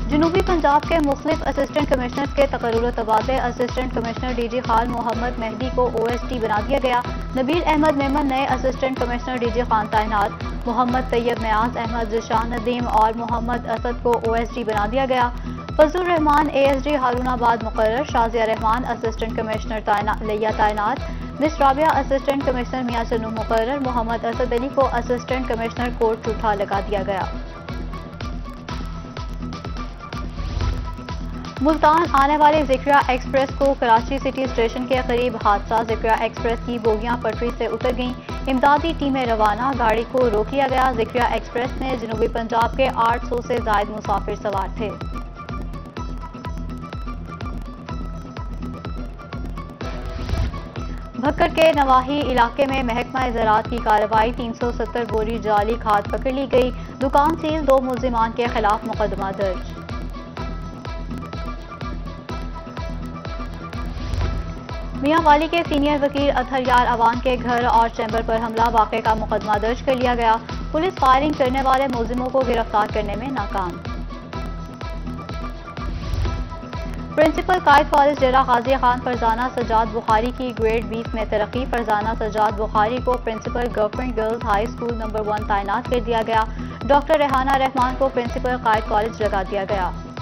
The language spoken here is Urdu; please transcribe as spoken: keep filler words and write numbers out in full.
جنوبی پنجاب کے مختلف اسسٹنٹ کمشنرز کے تقرر و تبادلے۔ Assistant commissioner D G Khan Muhammad Mehdi کو او ایس ٹی بنا دیا گیا۔ نبیل احمد میمن نئے assistant commissioner D G Khan تعینات۔ محمد طیب نیاز احمد، ذیشان ندیم اور محمد اسد کو او ایس ڈی بنا دیا گیا۔ Fazal ur Rehman A S D Haroonabad مقرر۔ شازیہ رحمان اسسٹنٹ کمشنر لیا تعینات۔ مس رابعہ اسسٹنٹ کمشنر میاں چنو مقرر۔ محمد اسد علی کو اسسٹنٹ کمشنر کوٹ ٹوٹھا لگا دیا گیا۔ ملتان آنے والی ذکریہ ایکسپریس کو کراچی سٹی اسٹیشن کے قریب حادثہ۔ ذکریہ ایکسپریس کی بوگیاں پٹری سے اتر گئیں۔ امدادی ٹیمیں روانہ، گاڑی کو روک لیا گیا۔ ذکریہ ایکسپریس میں جنوبی پنجاب کے آٹھ سو سے زائد مسافر سوار تھے۔ بھکر کے نواحی علاقے میں محکمہ زراعت کی کارروائی۔ تین سو ستر بوری جعلی کھاد پکڑ لی گئی۔ دکان سیل، دو ملزمان کے خلاف مقدمہ درج۔ میاں والی کے سینئر وکیل اطہر یار اوان کے گھر اور چیمبر پر حملہ، واقعے کا مقدمہ درج کر لیا گیا۔ پولیس فائرنگ کرنے والے ملزموں کو گرفتار کرنے میں ناکام۔ پرنسپل قائد کالج ڈیرہ غازی خان فرزانہ سجاد بخاری کی گریڈ بیس میں ترقی۔ فرزانہ سجاد بخاری کو principal government girls high school number one تعینات کر دیا گیا۔ ڈاکٹر ریحانہ رحمان کو پرنسپل قائد کالج لگا دیا گیا۔